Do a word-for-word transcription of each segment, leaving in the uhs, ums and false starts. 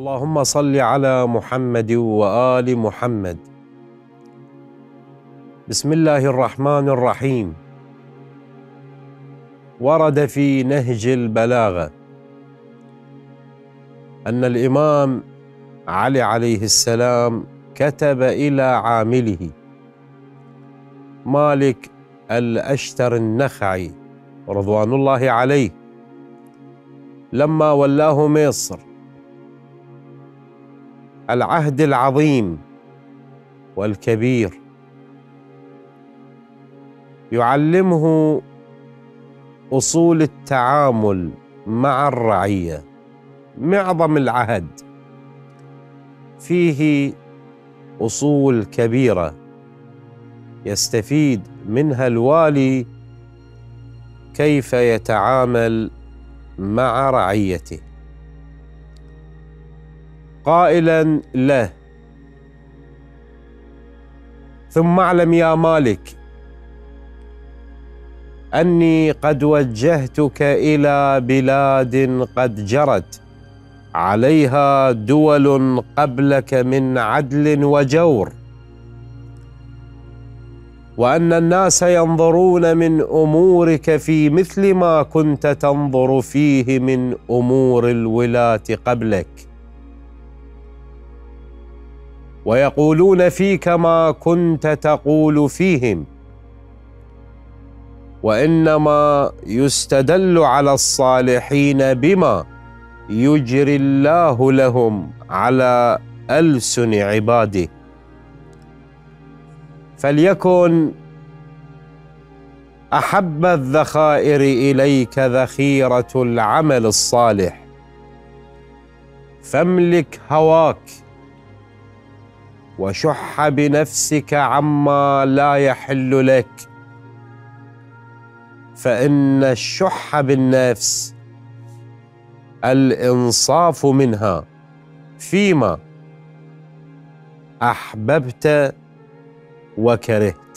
اللهم صل على محمد وآل محمد. بسم الله الرحمن الرحيم. ورد في نهج البلاغة أن الإمام علي عليه السلام كتب إلى عامله مالك الأشتر النخعي رضوان الله عليه لما ولاه مصر العهد العظيم والكبير، يعلمه أصول التعامل مع الرعية. معظم العهد فيه أصول كبيرة يستفيد منها الوالي كيف يتعامل مع رعيته، قائلا له: ثم اعلم يا مالك أني قد وجهتك إلى بلاد قد جرت عليها دول قبلك من عدل وجور، وأن الناس ينظرون من أمورك في مثل ما كنت تنظر فيه من أمور الولاة قبلك، ويقولون فيك ما كنت تقول فيهم، وإنما يستدل على الصالحين بما يجري الله لهم على ألسن عباده. فليكن أحب الذخائر إليك ذخيرة العمل الصالح، فاملك هواك وشح بنفسك عما لا يحل لك، فإن الشح بالنفس الإنصاف منها فيما أحببت وكرهت.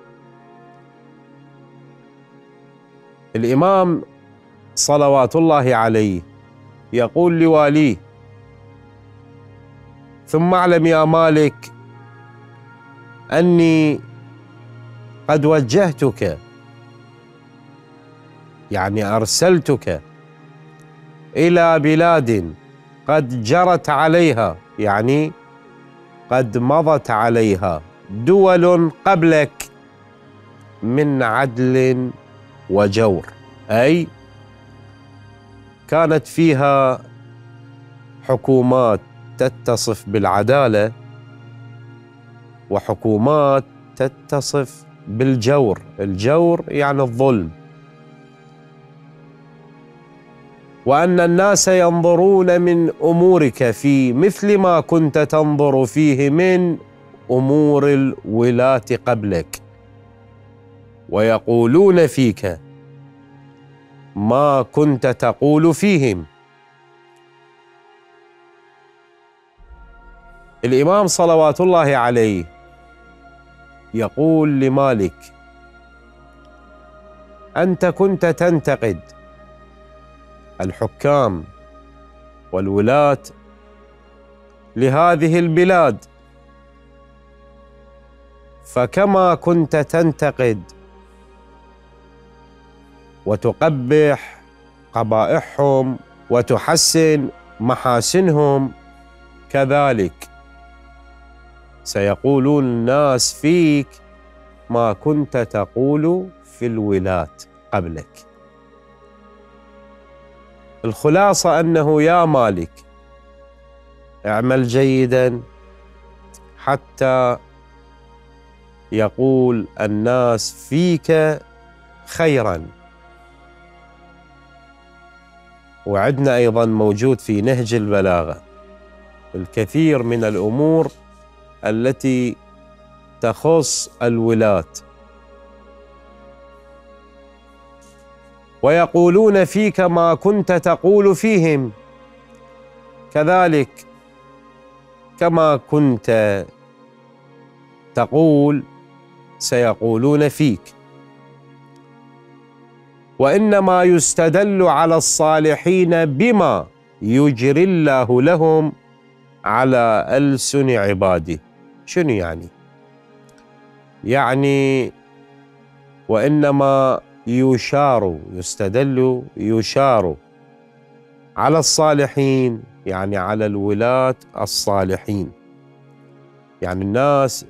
الإمام صلوات الله عليه يقول لواليه: ثم اعلم يا مالك أني قد وجهتك، يعني أرسلتك إلى بلاد قد جرت عليها، يعني قد مضت عليها دول قبلك من عدل وجور، أي كانت فيها حكومات تتصف بالعدالة وحكومات تتصف بالجور. الجور يعني الظلم. وأن الناس ينظرون من أمورك في مثل ما كنت تنظر فيه من أمور الولاة قبلك، ويقولون فيك ما كنت تقول فيهم. الإمام صلوات الله عليه يقول لمالك: أنت كنت تنتقد الحكام والولاة لهذه البلاد، فكما كنت تنتقد وتقبح قبائحهم وتحسن محاسنهم، كذلك سيقولون الناس فيك ما كنت تقول في الولاة قبلك. الخلاصة أنه يا مالك اعمل جيدا حتى يقول الناس فيك خيرا. وعندنا أيضا موجود في نهج البلاغة الكثير من الأمور التي تخص الولاة. ويقولون فيك ما كنت تقول فيهم، كذلك كما كنت تقول سيقولون فيك. وإنما يستدل على الصالحين بما يجري الله لهم على ألسن عباده. شنو يعني؟ يعني وإنما يشار، يستدل يشار على الصالحين، يعني على الولاة الصالحين. يعني الناس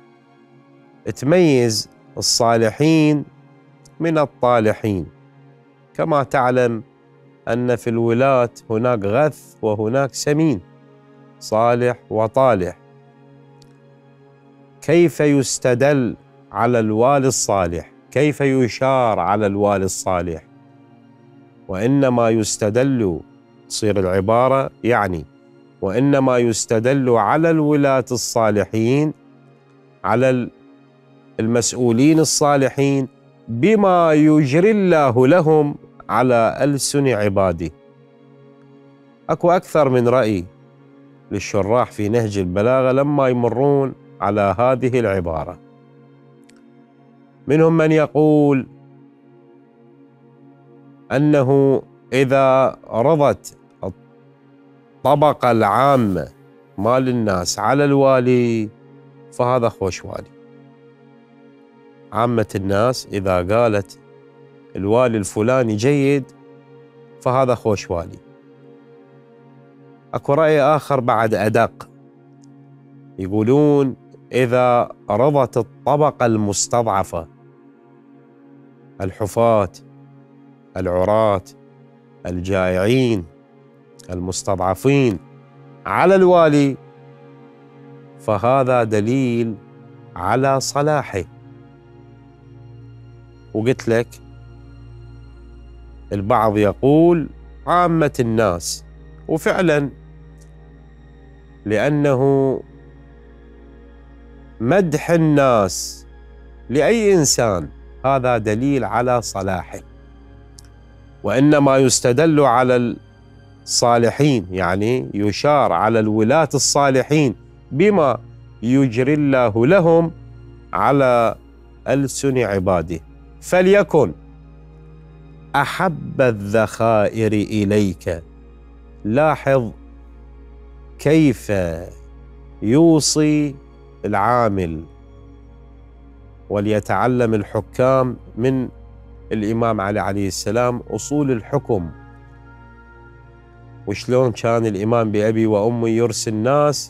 تميز الصالحين من الطالحين، كما تعلم أن في الولاة هناك غث وهناك سمين، صالح وطالح. كيف يستدل على الوالي الصالح؟ كيف يشار على الوالي الصالح؟ وإنما يستدل، تصير العبارة يعني وإنما يستدل على الولاة الصالحين، على المسؤولين الصالحين، بما يجري الله لهم على ألسن عباده. أكو أكثر من رأي للشراح في نهج البلاغة لما يمرون على هذه العبارة. منهم من يقول أنه إذا رضت الطبقة العامة مال الناس على الوالي فهذا خوش والي. عامة الناس إذا قالت الوالي الفلاني جيد فهذا خوش والي. أكو رأي آخر بعد أدق، يقولون إذا رضت الطبقة المستضعفة، الحفاة، العراة، الجائعين، المستضعفين، على الوالي فهذا دليل على صلاحه. وقلت لك البعض يقول عامة الناس، وفعلا لأنه مدح الناس لأي إنسان هذا دليل على صلاحه. وإنما يستدل على الصالحين، يعني يشار على الولاة الصالحين بما يجري الله لهم على ألسن عباده. فليكن أحب الذخائر إليك. لاحظ كيف يوصي العامل، وليتعلم الحكام من الإمام علي عليه السلام أصول الحكم، وشلون كان الإمام بأبي وأمي يرسل الناس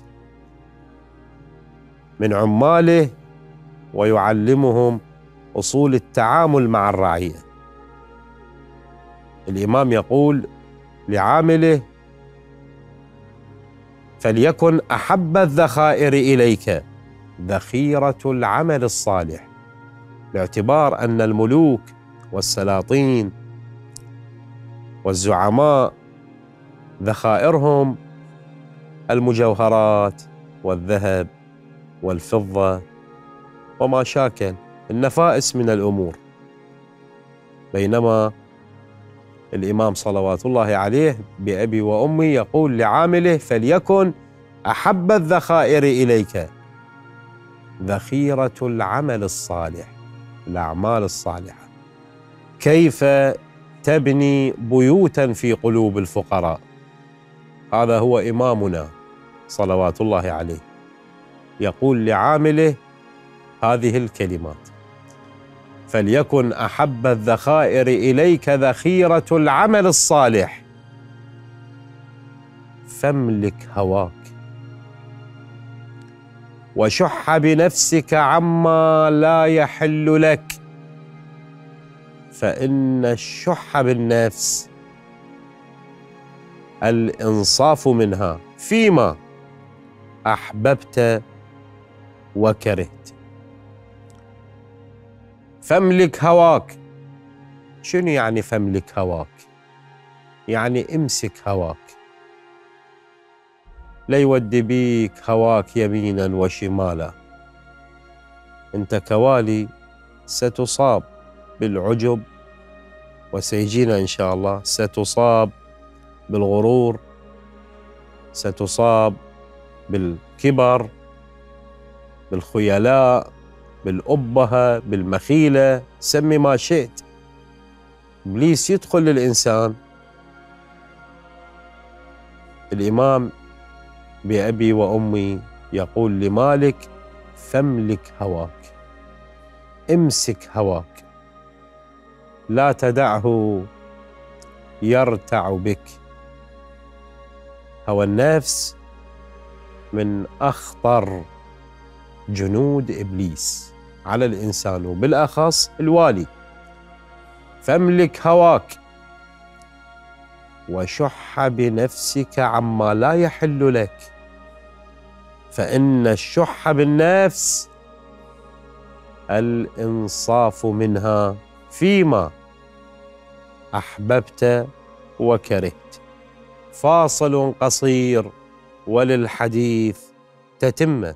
من عماله ويعلمهم أصول التعامل مع الرعية. الإمام يقول لعامله فليكن أحب الذخائر إليك ذخيرة العمل الصالح، باعتبار أن الملوك والسلاطين والزعماء ذخائرهم المجوهرات والذهب والفضة وما شاكل النفائس من الأمور، بينما الإمام صلوات الله عليه بأبي وأمي يقول لعامله فليكن أحب الذخائر إليك ذخيرة العمل الصالح، الأعمال الصالحة. كيف تبني بيوتا في قلوب الفقراء؟ هذا هو إمامنا صلوات الله عليه، يقول لعامله هذه الكلمات: فليكن أحب الذخائر إليك ذخيرة العمل الصالح، فاملك هواك وشح بنفسك عما لا يحل لك، فإن الشح بالنفس الإنصاف منها فيما أحببت وكرهت. فاملك هواك. شنو يعني فاملك هواك؟ يعني امسك هواك، لا يودي بيك هواك يمينا وشمالا. انت كوالي ستصاب بالعجب، وسيجينا ان شاء الله، ستصاب بالغرور، ستصاب بالكبر، بالخيلاء، بالأبهة، بالمخيلة، سمي ما شئت. إبليس يدخل للإنسان. الإمام بأبي وأمي يقول لمالك: فاملك هواك، امسك هواك، لا تدعه يرتع بك. هوى النفس من أخطر جنود إبليس على الإنسان وبالأخص الوالي. فاملك هواك وشح بنفسك عما لا يحل لك، فإن الشح بالنفس الإنصاف منها فيما أحببت وكرهت. فاصل قصير وللحديث تتمة.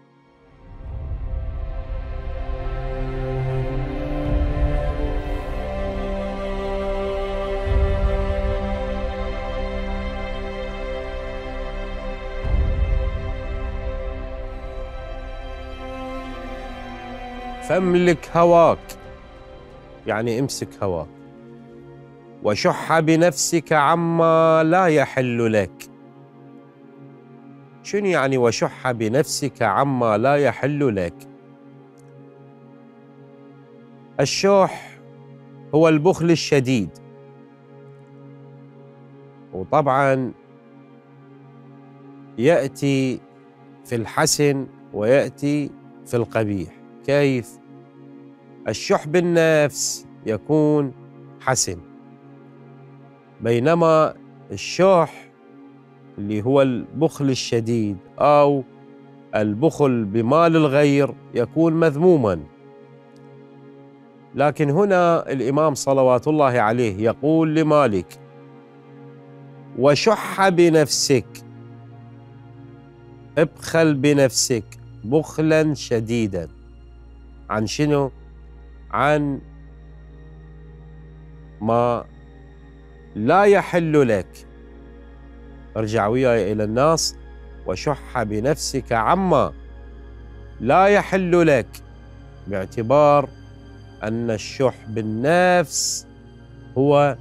فاملك هواك يعني امسك هواك، وشح بنفسك عما لا يحل لك. شنو يعني وشح بنفسك عما لا يحل لك؟ الشح هو البخل الشديد، وطبعا يأتي في الحسن ويأتي في القبيح. كيف؟ الشح بالنفس يكون حسن، بينما الشح اللي هو البخل الشديد أو البخل بمال الغير يكون مذموما. لكن هنا الإمام صلوات الله عليه يقول لمالك: وشح بنفسك، ابخل بنفسك بخلا شديدا. عن شنو؟ عن ما لا يحل لك. ارجع وياي إلى النص: وشح بنفسك عما لا يحل لك، باعتبار أن الشح بالنفس هو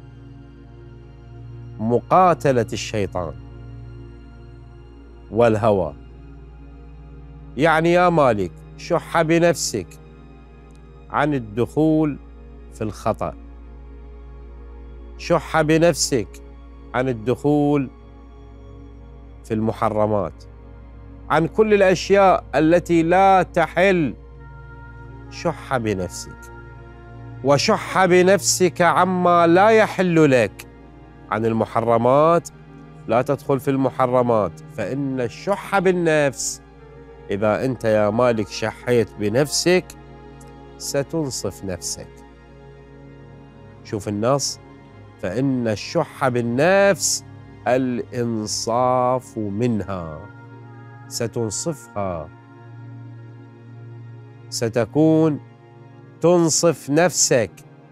مقاتلة الشيطان والهوى. يعني يا مالك شح بنفسك عن الدخول في الخطأ، شح بنفسك عن الدخول في المحرمات، عن كل الأشياء التي لا تحل. شح بنفسك، وشح بنفسك عما لا يحل لك. عن المحرمات لا تدخل في المحرمات، فإن الشح بالنفس إذا أنت يا مالك شحيت بنفسك ستنصف نفسك. شوف النص: فإن الشح بالنفس الإنصاف منها، ستنصفها، ستكون تنصف نفسك.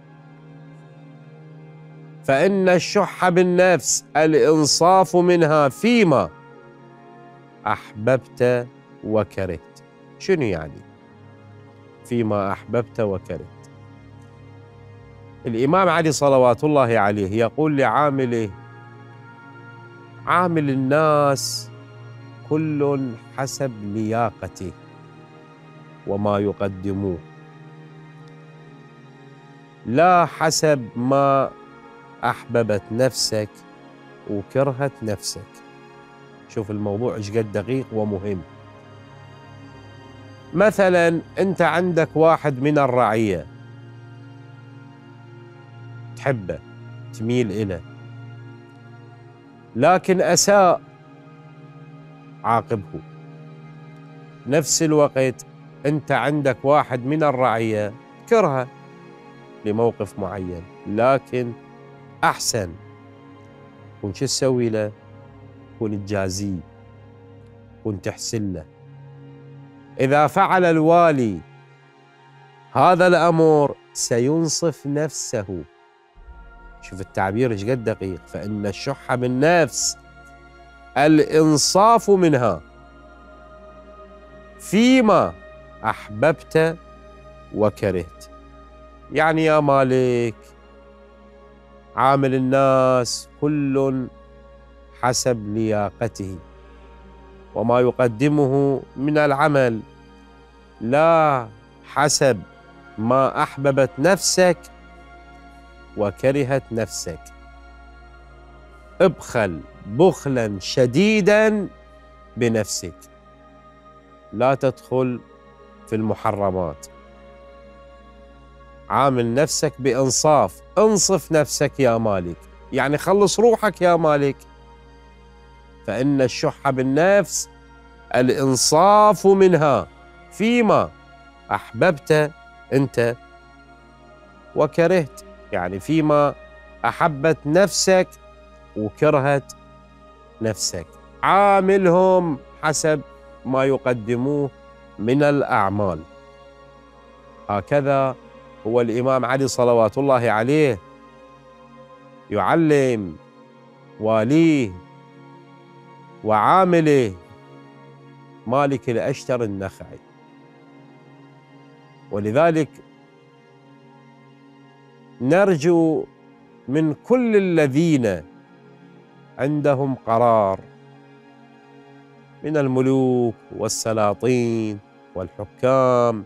فإن الشح بالنفس الإنصاف منها فيما أحببت وكرهت. شنو يعني فيما أحببت وكرهت؟ الإمام علي صلوات الله عليه يقول لعامله: عامل الناس كل حسب لياقته وما يقدموه، لا حسب ما أحببت نفسك وكرهت نفسك. شوف الموضوع ايش قد دقيق ومهم. مثلا أنت عندك واحد من الرعية تحبه تميل إليه، لكن أساء، عاقبه. نفس الوقت أنت عندك واحد من الرعية كرهه لموقف معين، لكن أحسن، كن شو تسوي له؟ كن تجازيه، كن تحسن له. إذا فعل الوالي هذا الأمر سينصف نفسه. شوف التعبير ايش قد دقيق. فإن الشح بالنفس الإنصاف منها فيما أحببت وكرهت. يعني يا مالك عامل الناس كل حسب لياقته وما يقدمه من العمل لا حسب ما أحببت نفسك وكرهت نفسك. ابخل بخلا شديدا بنفسك، لا تدخل في المحرمات. عامل نفسك بإنصاف، انصف نفسك يا مالك، يعني خلص روحك يا مالك. فإن الشح بالنفس الإنصاف منها فيما أحببت أنت وكرهت، يعني فيما أحبت نفسك وكرهت نفسك. عاملهم حسب ما يقدموه من الأعمال. هكذا هو الإمام علي صلوات الله عليه يعلم واليه وعامله مالك الأشتر النخعي. ولذلك نرجو من كل الذين عندهم قرار من الملوك والسلاطين والحكام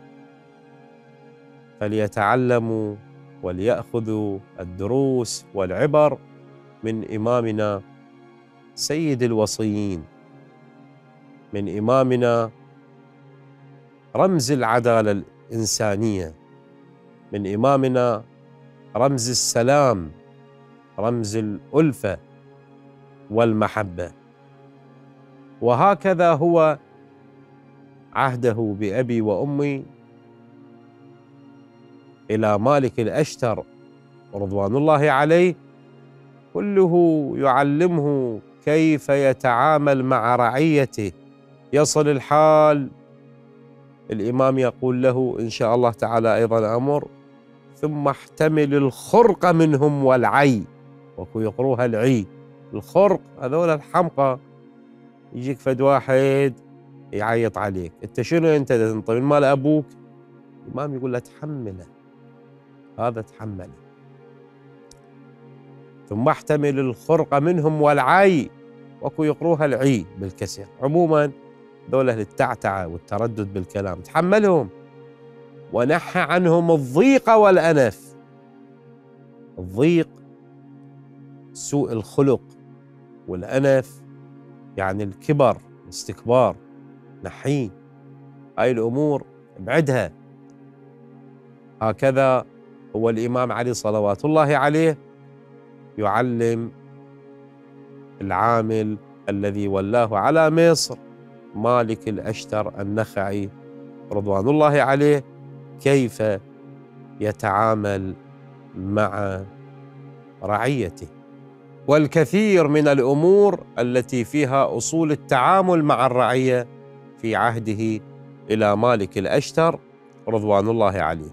فليتعلموا وليأخذوا الدروس والعبر من إمامنا سيد الوصيين، من إمامنا رمز العدالة الإنسانية، من إمامنا رمز السلام، رمز الألفة والمحبة. وهكذا هو عهده بأبي وأمي إلى مالك الأشتر رضوان الله عليه، كله يعلمه كيف يتعامل مع رعيته. يصل الحال الإمام يقول له إن شاء الله تعالى أيضا أمر: ثم احتمل الخرق منهم والعي. وكو يقروها العي، الخرق هذول الحمقى. يجيك فد واحد يعيط عليك، انت شنو انت تنطي من مال ابوك؟ الإمام يقول له تحمله، هذا تحمله. ثم احتمل الخرق منهم والعي، وكو يقروها العي بالكسر. عموما ذولا التعتعة والتردد بالكلام تحملهم، ونحى عنهم الضيق والأنف. الضيق سوء الخلق، والأنف يعني الكبر الاستكبار، نحيه. هاي الأمور ابعدها. هكذا هو الإمام علي صلوات الله عليه يعلم العامل الذي ولاه على مصر مالك الأشتر النخعي رضوان الله عليه كيف يتعامل مع رعيته. والكثير من الأمور التي فيها أصول التعامل مع الرعية في عهده إلى مالك الأشتر رضوان الله عليه.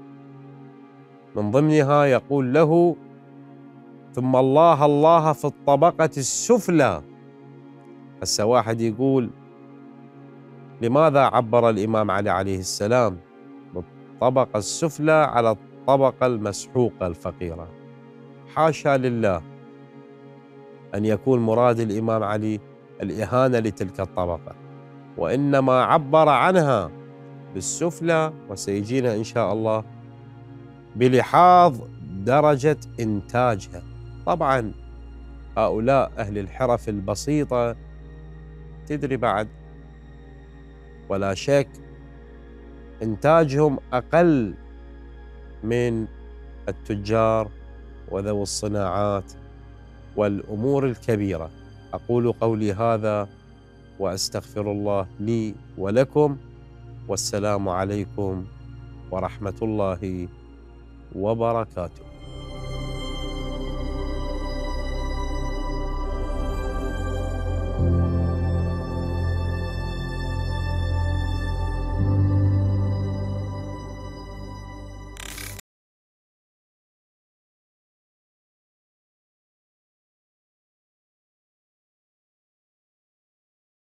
من ضمنها يقول له: ثم الله الله في الطبقة السفلى. هسه واحد يقول: لماذا عبر الإمام علي عليه السلام بالطبقة السفلى على الطبقة المسحوقة الفقيرة؟ حاشا لله أن يكون مراد الإمام علي الإهانة لتلك الطبقة، وإنما عبر عنها بالسفلى، وسيجينا إن شاء الله بلحاظ درجة إنتاجها. طبعا هؤلاء أهل الحرف البسيطة تدري بعد ولا شك إنتاجهم أقل من التجار وذوي الصناعات والأمور الكبيرة. أقول قولي هذا وأستغفر الله لي ولكم، والسلام عليكم ورحمة الله وبركاته.